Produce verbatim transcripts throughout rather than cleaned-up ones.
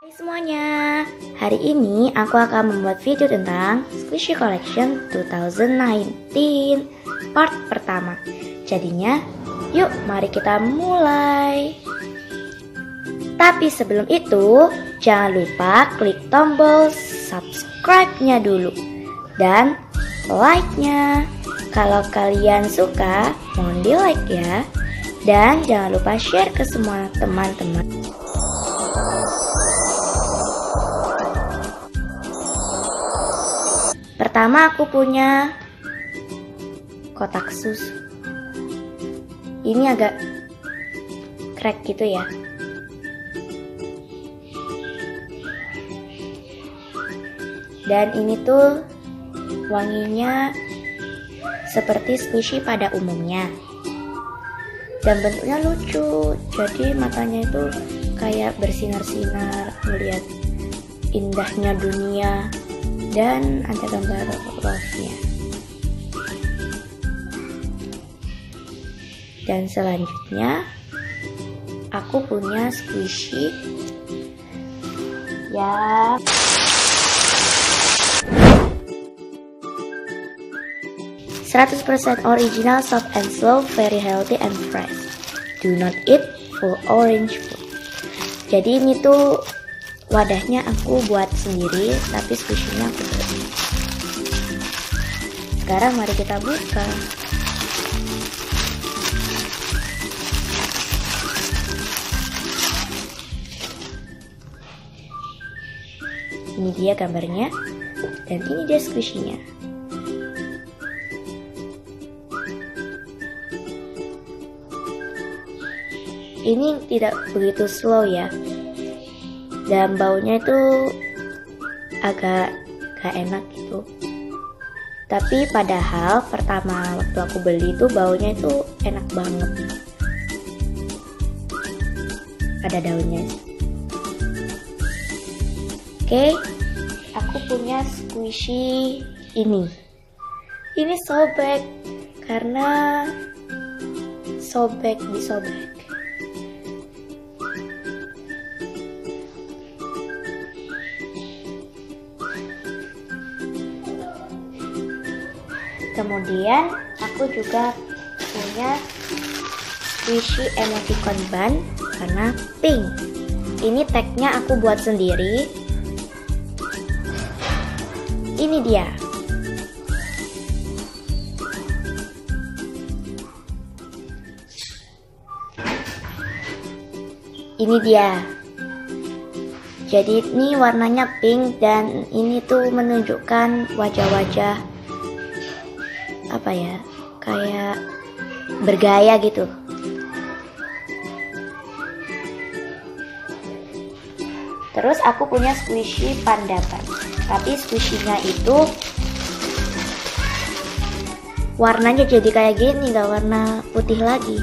Hai semuanya, hari ini aku akan membuat video tentang Squishy Collection dua ribu sembilan belas part pertama. Jadinya, yuk mari kita mulai. Tapi sebelum itu, jangan lupa klik tombol subscribe-nya dulu dan like-nya. Kalau kalian suka, mohon di like ya. Dan jangan lupa share ke semua teman-teman. Pertama aku punya kotak susu. Ini agak crack gitu ya. Dan ini tuh wanginya seperti squishy pada umumnya. Dan bentuknya lucu. Jadi matanya itu kayak bersinar-sinar melihat indahnya dunia. Dan ada gambar love-nya. Dan selanjutnya aku punya squishy ya seratus persen original, soft and slow, very healthy and fresh. Do not eat full orange food. Jadi ini tuh wadahnya aku buat sendiri, tapi squishy-nya aku beli. Sekarang mari kita buka. Ini dia gambarnya, dan ini dia squishy-nya. Ini tidak begitu slow ya. Dan baunya itu agak gak enak gitu. Tapi padahal pertama waktu aku beli itu baunya itu enak banget. Ada daunnya. Oke, aku punya squishy ini. Ini sobek karena sobek disobek. Kemudian aku juga punya squishy emoticon bun warna pink. Ini tagnya aku buat sendiri. Ini dia. Ini dia. Jadi ini warnanya pink dan ini tuh menunjukkan wajah-wajah apa ya, kayak bergaya gitu. Terus aku punya squishy panda pan, tapi squishy-nya itu warnanya jadi kayak gini, gak warna putih lagi.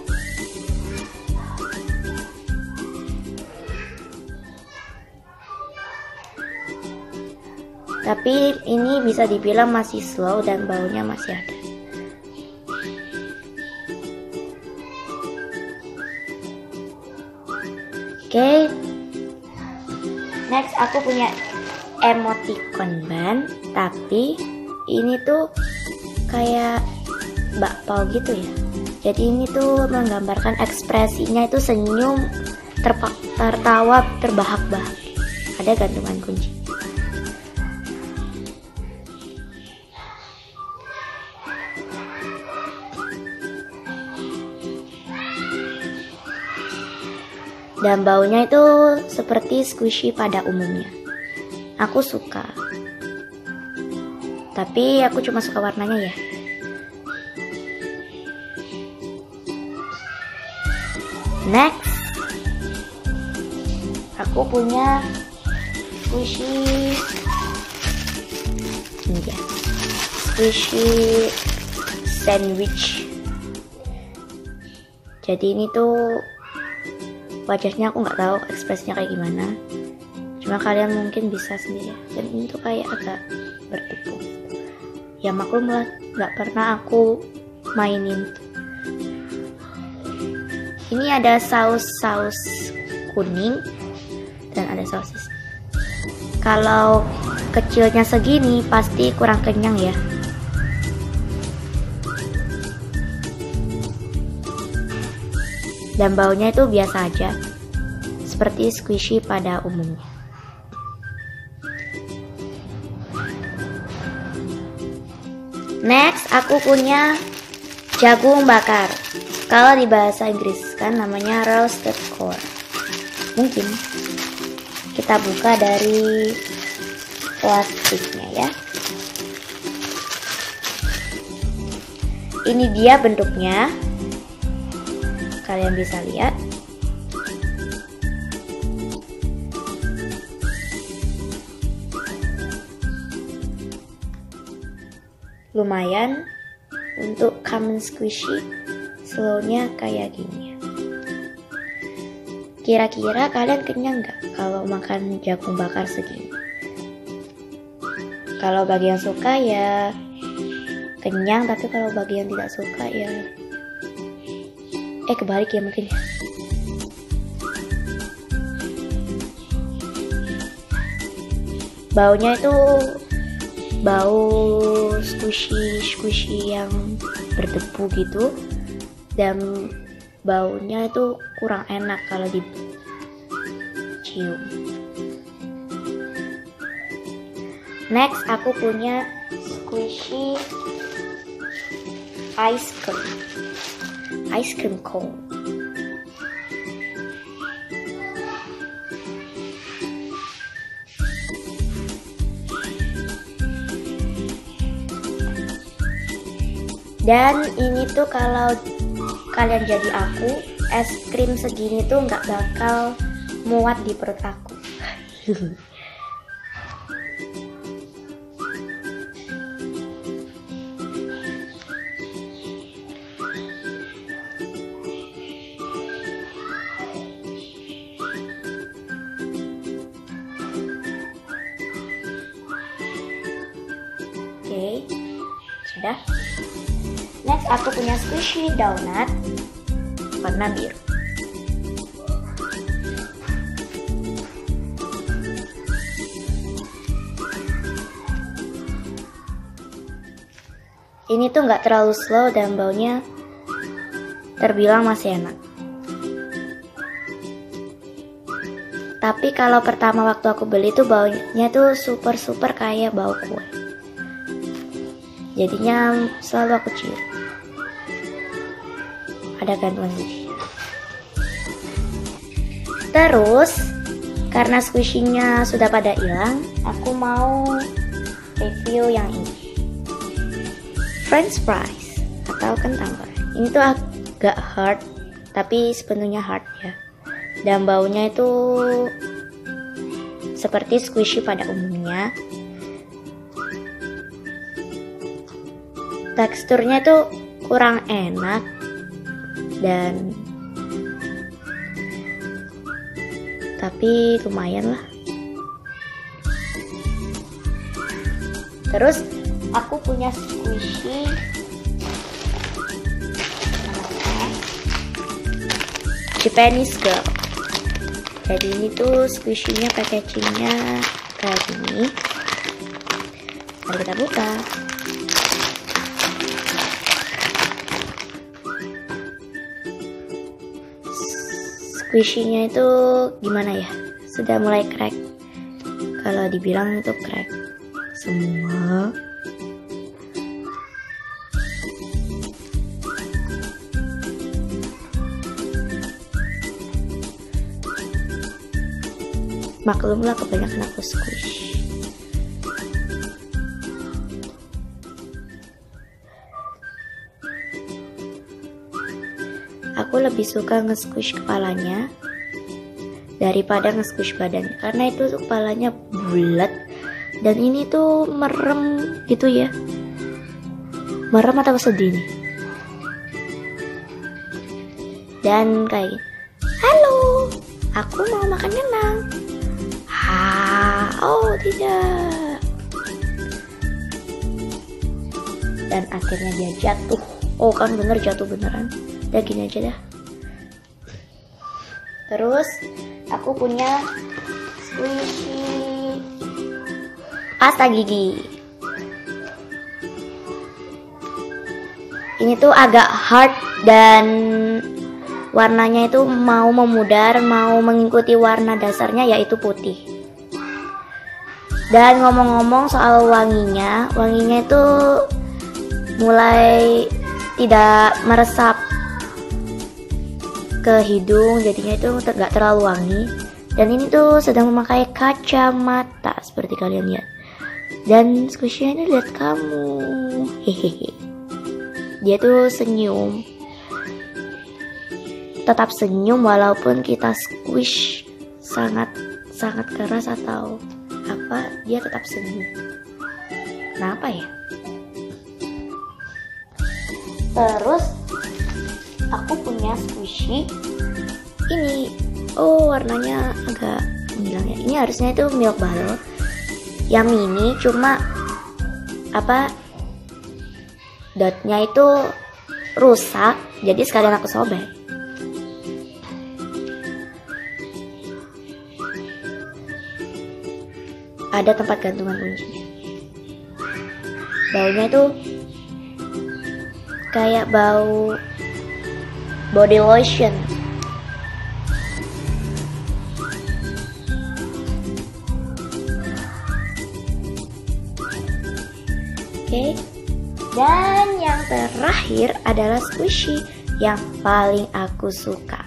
Tapi ini bisa dibilang masih slow dan baunya masih ada. Oke, okay. Next aku punya emoticon bun, tapi ini tuh kayak bakpao gitu ya. Jadi ini tuh menggambarkan ekspresinya itu senyum, tertawa, terbahak-bahak. Ada gantungan kunci. Dan baunya itu seperti squishy pada umumnya. Aku suka. Tapi aku cuma suka warnanya ya. Next, aku punya squishy ini ya. Squishy sandwich. Jadi ini tuh wajahnya aku nggak tahu ekspresinya kayak gimana, cuma kalian mungkin bisa sendiri. Dan ini tuh kayak agak bertepuk. Ya maklum lah, nggak pernah aku mainin. Ini ada saus-saus kuning dan ada sosis. Kalau kecilnya segini pasti kurang kenyang ya. Dan baunya itu biasa aja, seperti squishy pada umumnya. Next, aku punya jagung bakar. Kalau di bahasa Inggris kan namanya roasted corn. Mungkin kita buka dari plastiknya ya. Ini dia bentuknya. Kalian bisa lihat. Lumayan untuk common squishy, slownya kayak gini. Kira-kira kalian kenyang nggak kalau makan jagung bakar segini? Kalau bagi yang suka ya kenyang, tapi kalau bagi yang tidak suka ya eh kebalik ya mungkin ya. Baunya itu bau squishy squishy yang berdebu gitu, dan baunya itu kurang enak kalau dicium. Next, aku punya squishy ice cream ice cream cone. Dan ini tuh kalau kalian jadi aku, es krim segini tuh nggak bakal muat di perut aku. Oke, sudah. Next, aku punya squishy donut warna biru. Ini tuh nggak terlalu slow dan baunya terbilang masih enak. Tapi kalau pertama waktu aku beli tuh baunya tuh super super kayak bau kue. Jadinya selalu aku cium. Ada gantungan kunci. Terus karena squishy-nya sudah pada hilang, aku mau review yang ini, French fries atau kentang goreng. Ini tuh agak hard, tapi sepenuhnya hard ya. Dan baunya itu seperti squishy pada umumnya. Teksturnya itu kurang enak dan tapi lumayan lah. Terus aku punya squishy Japanese girl. Jadi ini tuh squishy-nya packaging-nya kayak gini. Mari kita buka. Squishy-nya itu gimana ya? Sudah mulai crack. Kalau dibilang itu crack semua. Maklumlah kebanyakan aku squish. Aku lebih suka nge-squish kepalanya daripada nge-squish badannya, karena itu tuh kepalanya bulat dan ini tuh merem gitu ya. Merem atau sedih nih. Dan kayak gini. Halo, aku mau makan kentang. Ah, oh tidak. Dan akhirnya dia jatuh. Oh kan bener jatuh beneran. Udah gini aja dah. Terus aku punya pasta gigi. Ini tuh agak hard dan warnanya itu mau memudar, mau mengikuti warna dasarnya yaitu putih. Dan ngomong-ngomong soal wanginya, wanginya itu mulai tidak meresap ke hidung, jadinya itu gak terlalu wangi. Dan ini tuh sedang memakai kacamata seperti kalian lihat. Dan squishy ini lihat kamu, hehehe. Dia tuh senyum, tetap senyum walaupun kita squish sangat sangat keras atau apa, dia tetap senyum. Kenapa ya? Terus aku punya squishy ini. Oh, warnanya agak hilang ya. Ini harusnya itu milk bottle yang mini, cuma apa dotnya itu rusak, jadi sekalian aku sobek. Ada tempat gantungan kuncinya. Baunya itu kayak bau body lotion. Oke. Okay. Dan yang terakhir adalah squishy yang paling aku suka.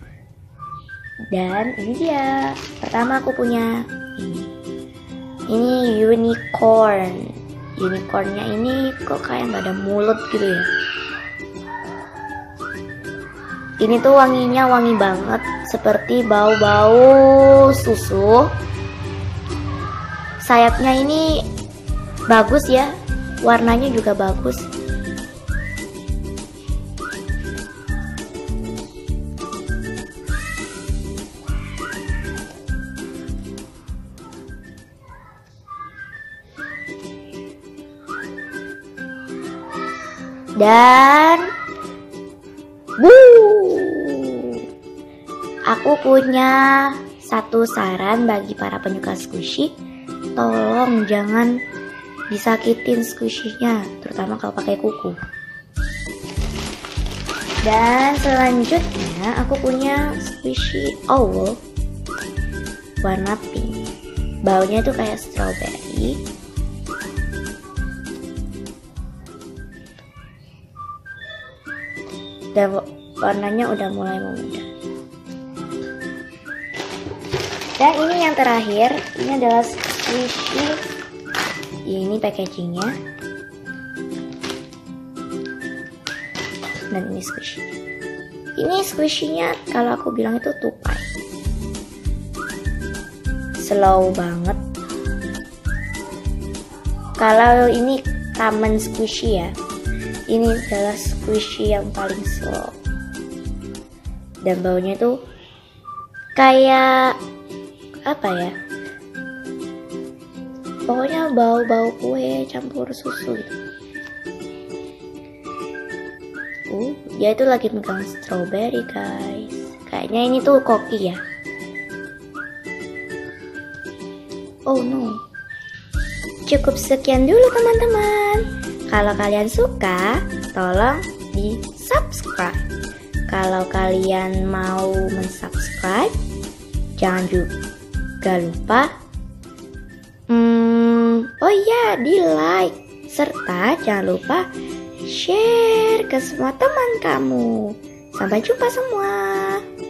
Dan ini dia. Pertama aku punya ini. Ini unicorn. Unicornnya ini kok kayak nggak ada mulut gitu ya. Ini tuh wanginya wangi banget, seperti bau-bau susu. Sayapnya ini bagus ya. Warnanya juga bagus. Dan wuh, aku punya satu saran bagi para penyuka squishy. Tolong jangan disakitin squishy-nya, terutama kalau pakai kuku. Dan selanjutnya aku punya squishy owl warna pink. Baunya tuh kayak strawberry. Dan warnanya udah mulai memudar. Dan ini yang terakhir, ini adalah squishy. Ini packagingnya. Dan ini squishy. Ini squishy-nya kalau aku bilang itu tupai. Slow banget. Kalau ini common squishy ya, ini adalah squishy yang paling slow. Dan baunya tuh kayak apa ya? Pokoknya bau-bau kue campur susu gitu. Uh, dia itu lagi megang strawberry guys. Kayaknya ini tuh koki ya. Oh no. Cukup sekian dulu teman-teman. Kalau kalian suka, tolong di subscribe. Kalau kalian mau mensubscribe, jangan juga lupa Hmm, oh iya, di like serta jangan lupa share ke semua teman kamu. Sampai jumpa semua.